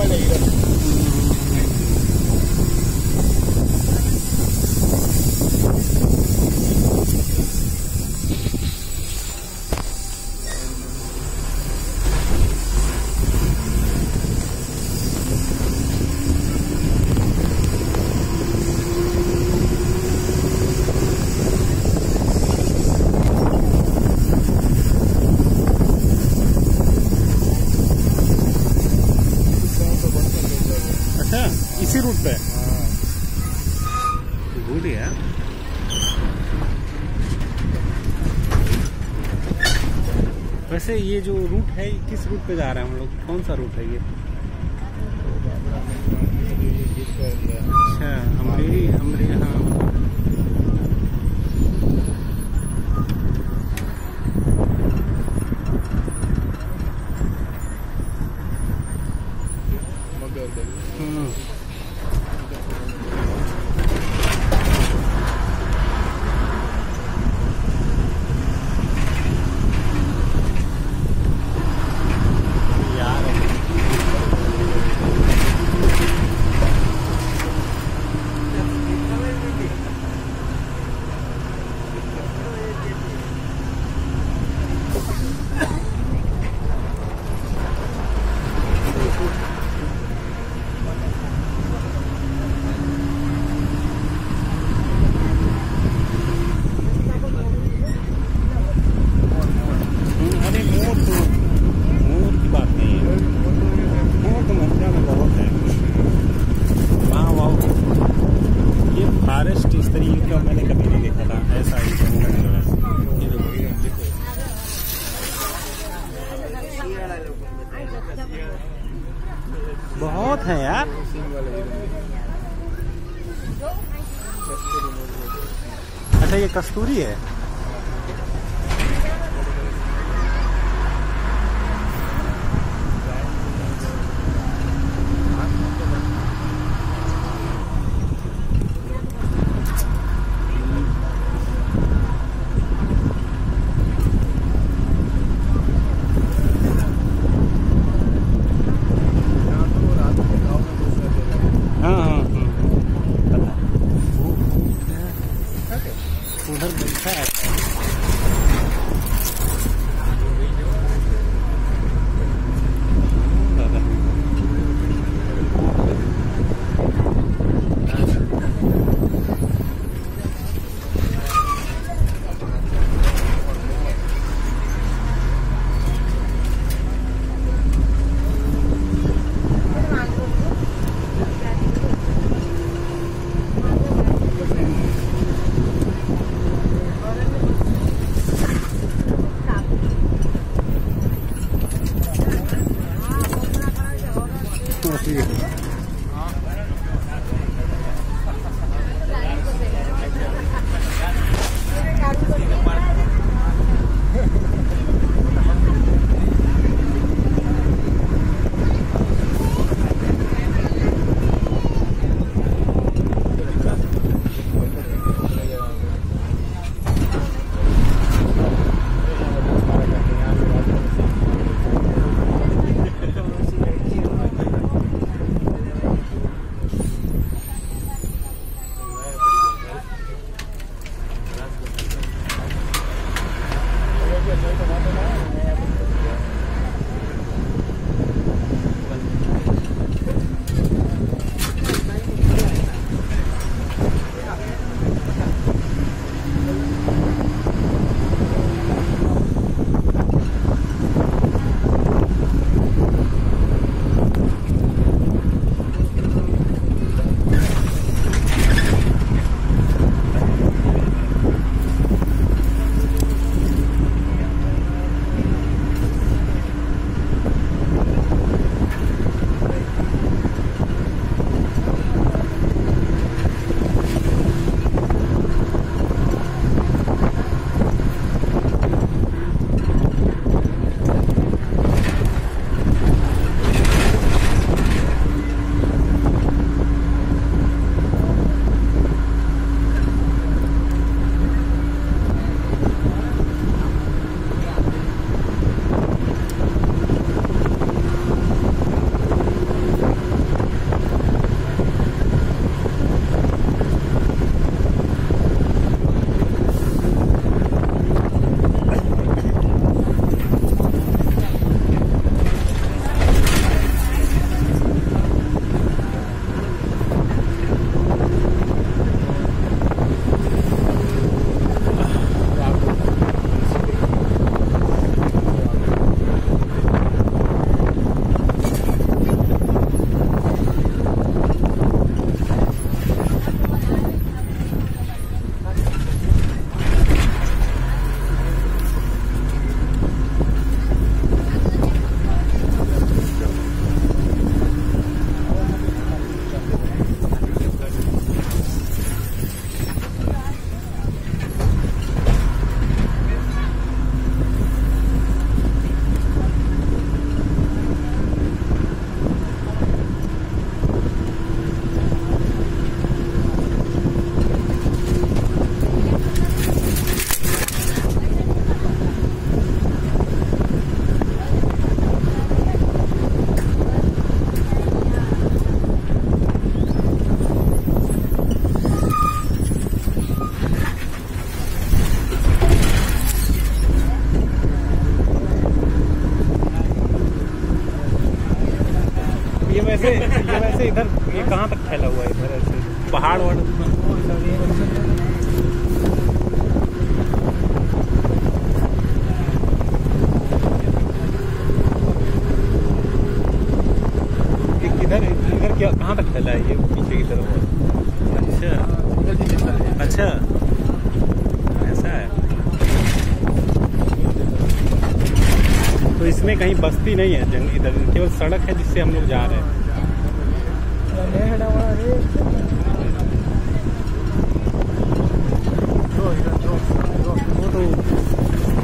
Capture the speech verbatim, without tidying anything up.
वाले इधर। इसी रूट पे गुड है। वैसे ये जो रूट है किस रूट पे जा रहे हैं हम लोग, कौन सा रूट है ये? अच्छा अमरेली, अमरेली हाँ। मैंने कभी नहीं देखा था ऐसा ही। बहुत है यार। अच्छा ये कस्तूरी है। उधर बैठा है ये वैसे ये वैसे इधर ये कहाँ तक फैला हुआ है इधर ऐसे पहाड़ वाड़? इधर इधर क्या कहाँ तक फैला है ये पीछे की तरफ? अच्छा अच्छा ऐसा है। तो इसमें कहीं बस्ती नहीं है जंग, इधर केवल सड़क है जिससे हम लोग जा रहे हैं। वो तो